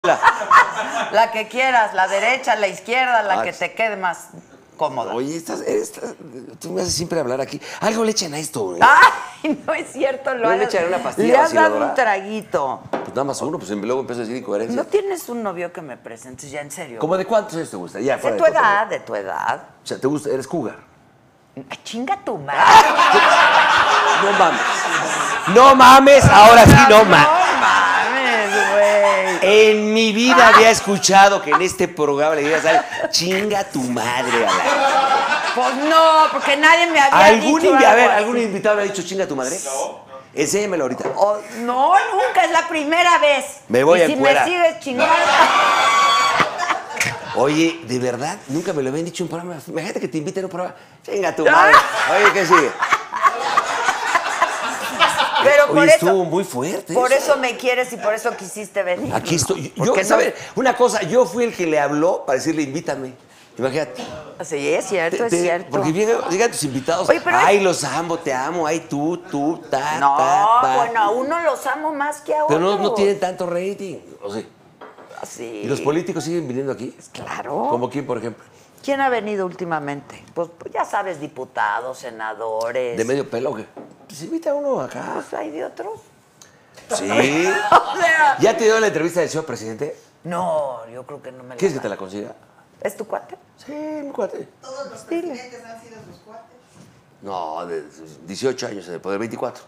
La que quieras, la derecha, la izquierda, la que te quede más cómoda. Oye, tú me haces siempre hablar aquí. Algo le echan a esto, ¿eh? Ay, no es cierto. ¿No le echan una pastilla Le has dado vaciladora? un traguito. Pues nada más uno, pues luego empiezo a decir incoherencias. ¿No tienes un novio que me presentes ya en serio? ¿Cómo de cuántos años te gusta? Ya, De fuera tu cotorreo. edad, de tu edad. O sea, ¿te gusta? ¿Eres cougar? Ay, chinga tu madre. No mames. No mames, ahora sí no mames. No mames, güey. En mi vida había escuchado que en este programa le digas algo, chinga tu madre a la... Pues no, porque nadie me había dicho A ver, algo ¿algún así. invitado le ha dicho chinga tu madre? No. Enséñamelo ahorita. No, nunca, es la primera vez. Me voy y a si encuerar. me sigues chingando. Oye, de verdad, nunca me lo habían dicho en un programa. Imagínate que te inviten a un programa. Chinga tu madre. Oye, ¿qué sigue? Pero por Oye, eso, estuvo muy fuerte. por eso me quieres y por eso quisiste venir. Aquí estoy. ¿Por Yo, qué no? ¿sabes? Una cosa, yo fui el que le habló para decirle invítame. Imagínate. Sí, es cierto, es cierto. Porque llegan tus invitados. Oye, pero ay, los amo, te amo. Ay, tú, ta, No, ta. bueno, a uno los amo más que a Pero otros. no tienen tanto rating. O sea, Sí. ¿y los políticos siguen viniendo aquí? Claro. ¿Como quién, por ejemplo? ¿Quién ha venido últimamente? Pues ya sabes, diputados, senadores. ¿De medio pelo o qué? Pues invita uno acá. Pues hay de otros. Sí. O sea, ¿Ya te dio la entrevista del señor presidente? no, yo creo que no me la ¿Quieres que te da. la consiga? ¿Es tu cuate? Sí, mi cuate. Todos los presidentes han sido sus cuates. No, de 18 años en el poder, 24.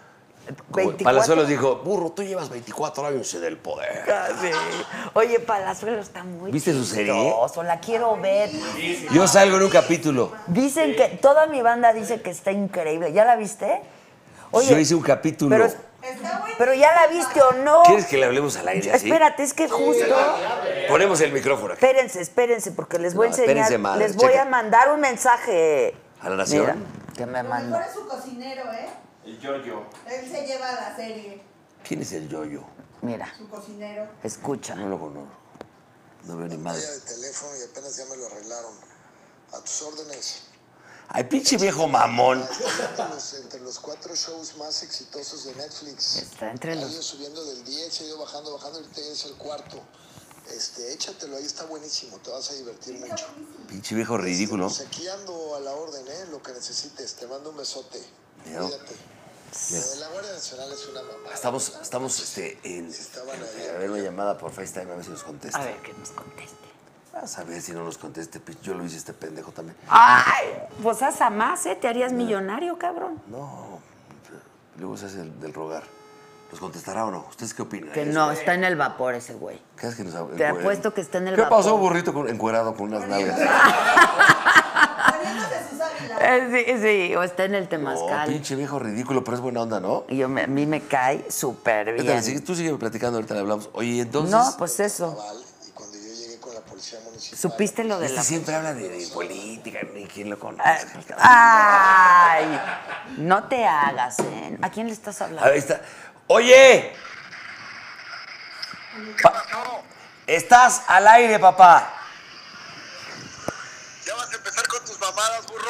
Como 24. Palazuelos dijo, burro, tú llevas 24 años en el poder. Ah, sí. Oye, Palazuelo está muy ¿Viste su serie? chistoso, la quiero ver. Yo salgo en un capítulo. Dicen que, toda mi banda dice que está increíble. ¿Ya la viste? Oye, Yo hice un capítulo. pero, Está bueno. pero ya la viste o no. ¿Quieres que le hablemos al aire así? Espérate, es que justo... Ponemos el micrófono aquí. Espérense, porque les voy a No, enseñar, espérense, madre, les voy checa. a mandar un mensaje. ¿A la nación? Mira, que me Lo mandó. mejor es su cocinero, ¿eh? El yo-yo. Él se lleva la serie. ¿Quién es el yoyo? Mira, Su cocinero. escucha. No lo conozco. No veo ni madre. De teléfono y apenas ya me lo arreglaron. A tus órdenes. Ay, pinche viejo mamón. Entre los 4 shows más exitosos de Netflix. Está entre Ha los... ido subiendo del 10, se ha ido bajando, ahorita ya es el cuarto. Échatelo, ahí está buenísimo, te vas a divertir mucho. Pinche viejo ridículo. Pues aquí ando a la orden, lo que necesites. Te mando un besote. Mira. Cuídate. Lo de la Guardia Nacional es una mamá. Estamos en... Estaban ahí. A ver, una llamada por FaceTime, a ver si nos contesta. A ver, que nos conteste. Vas a ver si no nos conteste. Yo lo hice este pendejo también. Ay, pues haz a más, ¿eh? Te harías millonario, cabrón. No, luego se hace del rogar. ¿Nos contestará o no? ¿Ustedes qué opinan? Que no, está en el vapor ese güey. ¿Qué es que nos Te apuesto que está en el ¿Qué vapor. pasó, burrito encuerado con unas nalgas? Poniéndose sus águilas. Sí, o está en el No, temazcal. pinche viejo ridículo, pero es buena onda, ¿no? Y a mí me cae súper Espérate, bien. tú sigue platicando, ahorita le hablamos. Oye, entonces... No, pues eso. Naval, y cuando yo llegué con la policía municipal. ¿Supiste lo de Este la... siempre habla de política, ni quién lo conoce. Ay, no te hagas, ¿eh? ¿A quién le estás hablando? Ahí está. ¡Oye! Estás al aire, papá. Ya vas a empezar con tus mamadas, burro.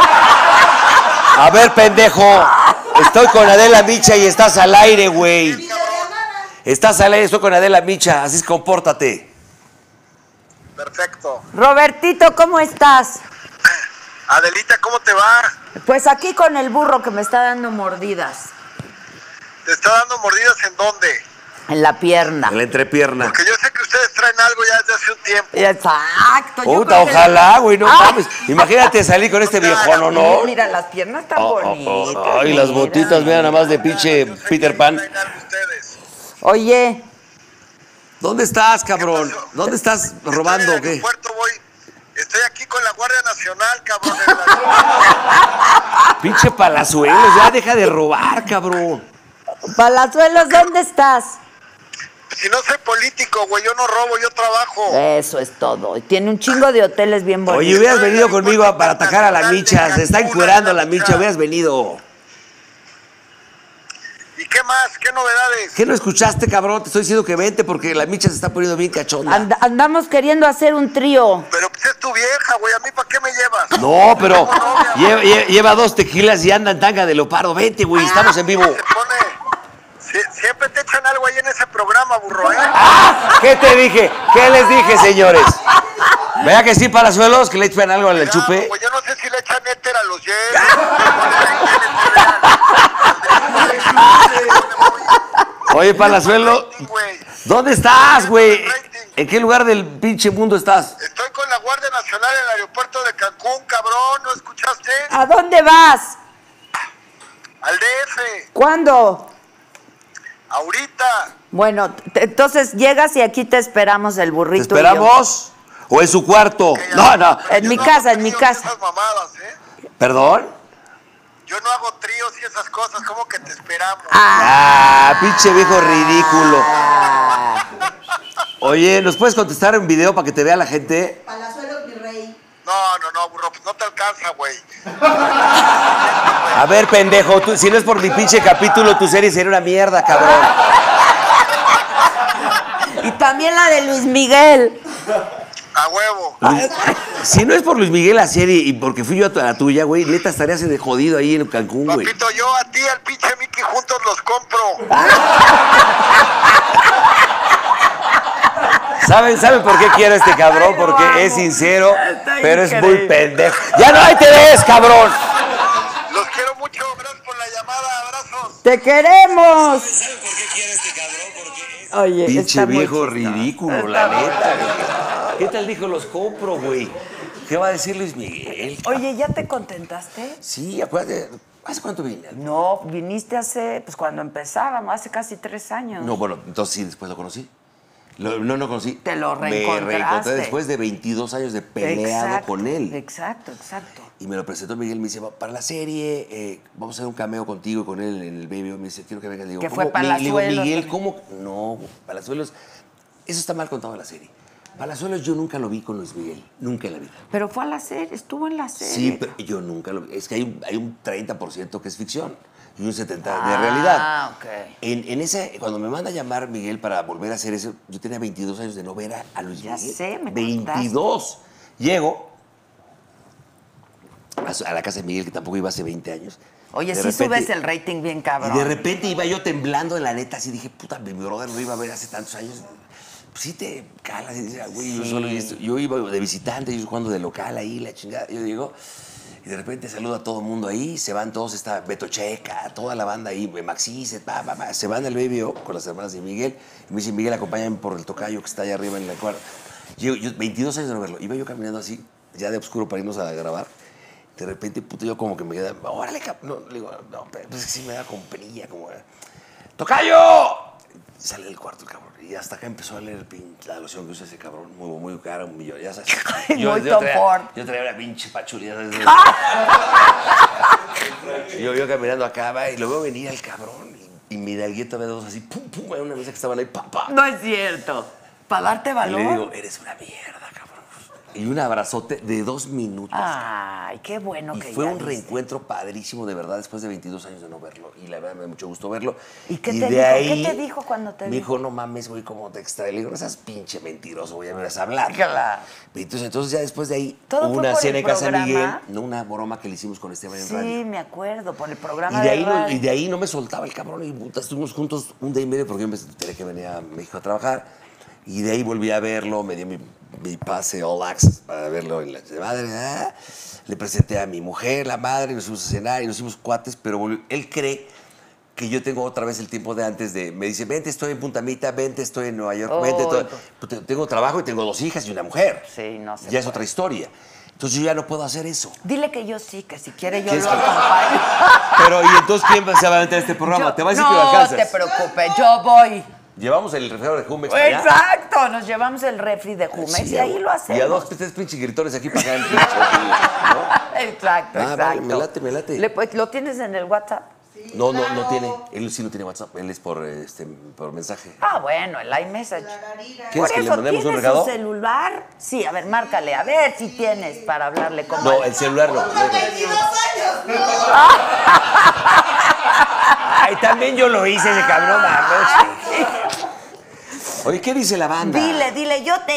A ver, pendejo. Estoy con Adela Micha y estás al aire, güey. Estás al aire, estoy con Adela Micha. Así es, compórtate. Perfecto. Robertito, ¿cómo estás? Adelita, ¿cómo te va? Pues aquí con el burro que me está dando mordidas. ¿Te está dando mordidas en dónde? En la pierna. En la entrepierna. Porque yo sé que ustedes traen algo ya desde hace un tiempo. Exacto. yo Puta, creo que- ojalá, güey, no Ah. mames. Imagínate salir con este viejo, ¿no? Mira, las piernas están bonitas. Ay, las mira. botitas, vean nada más de pinche Yo sé que Peter Pan. traen algo ustedes. Oye, ¿Dónde estás, cabrón? ¿Qué pasó? ¿Dónde estás robando o Estoy en el qué? aeropuerto, voy. Estoy aquí con la Guardia Nacional, cabrón. en la- Pinche Palazuelos, ya deja de robar, cabrón. Palazuelos, ¿dónde estás? Si no soy político, güey, yo no robo, yo trabajo. Eso es todo. Y tiene un chingo de hoteles bien bonitos. Oye, hubieras venido conmigo para atacar a la Micha. Se está encuerando la Micha, hubieras venido. ¿Y qué más? ¿Qué novedades? ¿Qué no escuchaste, cabrón? Te estoy diciendo que vente porque la Micha se está poniendo bien cachonda. Andamos queriendo hacer un trío. Pero pues es tu vieja, güey, ¿a mí para qué me llevas? No, pero Tengo novia, güey. lleva 2 tequilas y anda en tanga de leopardo. Vente, güey, estamos en vivo. Se pone... Siempre siempre te echan algo ahí en ese programa, burro, ¿eh? ¿Qué te dije? ¿Qué les dije, señores? ¿Vea que sí, Palazuelos, que le echan algo al chupe? Pues yo no sé si le echan éter a los hielos. Oye, Palazuelo, ¿dónde estás, güey? ¿En qué lugar del pinche mundo estás? Estoy con la Guardia Nacional en el aeropuerto de Cancún, cabrón, ¿no escuchaste? ¿A dónde vas? Al DF, ¿Cuándo? ahorita. Bueno, entonces llegas y aquí te esperamos el ¿Te burrito. esperamos? ¿O en su cuarto? No. En Yo mi no casa, hago en mi tríos y casa. esas mamadas, ¿eh? ¿Perdón? Yo no hago tríos y esas cosas, ¿cómo que te esperamos? Pinche viejo ridículo. Oye, ¿nos puedes contestar en video para que te vea la gente? Palazuelos, mi rey. No, burro, pues no te alcanza, güey. A ver, pendejo, si no es por mi pinche capítulo, tu serie sería una mierda, cabrón. Y también la de Luis Miguel. A huevo. Si no es por Luis Miguel la serie y porque fui yo a la tuya, güey, neta estarías de jodido ahí en Cancún, güey. Papito, yo a ti, al pinche Mickey, juntos los compro. ¿Saben por qué quiero a este cabrón? Porque es sincero, pero es muy increíble. pendejo. ¡Ya no, ahí te ves, cabrón! Los quiero mucho, gracias por la llamada, abrazos. ¡Te queremos! ¿Saben por qué quiero a este cabrón? Porque Oye, pinche está muy viejo chistoso. ridículo, Está la muy neta. Güey. ¿Qué tal dijo los compro, güey? ¿Qué va a decir Luis Miguel? Oye, ¿ya te contentaste? Sí, acuérdate. ¿Hace cuánto vine? No, viniste hace, pues cuando empezábamos, hace casi 3 años. No, bueno, entonces sí, después lo conocí. No conocí. Te lo Me reencontraste. reencontré después de 22 años de peleado Exacto, con él. Exacto. Y me lo presentó Miguel, me dice, para la serie, vamos a hacer un cameo contigo y con él en el Baby. Me dice, quiero que venga. Le digo, Que fue ¿cómo? Palazuelos Le digo, Miguel, también. ¿cómo? No, Palazuelos, eso está mal contado en la serie. Palazuelos yo nunca lo vi con Luis Miguel, nunca en la vida. Pero fue a la serie, estuvo en la serie. Sí, pero yo nunca lo vi. Es que hay un 30% que es ficción y un 70% de realidad. Ah, ok. En ese, cuando me manda a llamar Miguel para volver a hacer eso, yo tenía 22 años de no ver a Luis Ya Miguel. sé, me 22. Llego a la casa de Miguel, que tampoco iba hace 20 años. Oye, De sí repente- subes el rating bien cabrón. Y de repente iba yo temblando en la neta, así dije, puta, mi brother lo iba a ver hace tantos años. Pues sí te calas, y dices, güey, yo iba de visitante, yo jugando de local ahí, la chingada. Yo digo, y de repente saludo a todo el mundo ahí, se van todos, está Beto Checa, toda la banda ahí, Maxi, se van al Baby O con las hermanas de Miguel. Y me dice, Miguel, acompáñame por el tocayo que está allá arriba en la cuadra. Yo 22 años de no verlo, iba yo caminando así, ya de oscuro para irnos a grabar. De repente, puto, yo como que me queda, órale, no, le digo, no, pero es que sí me da con penilla, como, ¡tocayo! Sale del cuarto el cabrón. Y hasta acá empezó a leer la loción que usa ese cabrón. Muy cara, un millón, ya sabes. Muy Tom Ford. Yo traía una pinche pachulía. Yo caminando acá, va, y lo veo venir al cabrón. Y mi dalgueta ve dos así, pum, en una mesa que estaban ahí, pa. No es cierto. Para darte Y valor. le digo, eres una mierda, cabrón. Y un abrazote de 2 minutos. Ay, qué bueno Y que fue ya un viste. reencuentro padrísimo, de verdad, después de 22 años de no verlo. Y la verdad me da mucho gusto verlo. ¿Y qué te de dijo? ahí, ¿Qué te dijo cuando te me dijo? dijo, no mames, güey, cómo te extrae. Le digo, no seas pinche mentiroso, güey, ya me vas a hablar. Claro. Entonces ya después de ahí, ¿Todo hubo fue una por cena el en Casa programa? Miguel, no una broma que le hicimos con Esteban en radio. Sí, me acuerdo, por el programa Y de, de ahí radio. y de ahí no me soltaba el cabrón y puta, estuvimos juntos un día y medio porque yo me enteré que venía a México a trabajar. Y de ahí volví a verlo, me dio mi pase all access para verlo en la de madre. Le presenté a mi mujer, la madre, nos fuimos a cenar y nos hicimos cuates, pero él cree que yo tengo otra vez el tiempo de antes de... Me dice, vente, estoy en Punta Mita, vente, estoy en Nueva York, vente. Tengo trabajo y tengo 2 hijas y una mujer. Sí, no sé. Ya es otra historia. Entonces yo ya no puedo hacer eso. Dile que yo sí, que si quiere yo ¿Quieres lo que- acompaño. Pero, ¿y entonces quién se va a meter a este programa? ¿Te va a decir que lo No alcanzas? te preocupes, yo voy. Llevamos el refresco de Jumex para allá. Exacto, nos llevamos el refri de Jumex Sí, y ahí lo hacemos. Y a 2, 3 pinches gritones aquí para acá en el pinche, ¿no? Exacto, Ah, exacto. vale, me late. ¿Lo tienes en el WhatsApp? No Claro. tiene. Él sí no tiene WhatsApp. Él es por mensaje. Ah, bueno, el iMessage. La garira. ¿Quieres que le mandemos un ¿tienes recado? su celular? Sí, a ver, márcale, a ver si tienes para hablarle con No, el celular no. Con 22 años, no. Ay, también yo lo hice ese cabrón anoche. Oye, ¿qué dice la banda? Dile, yo te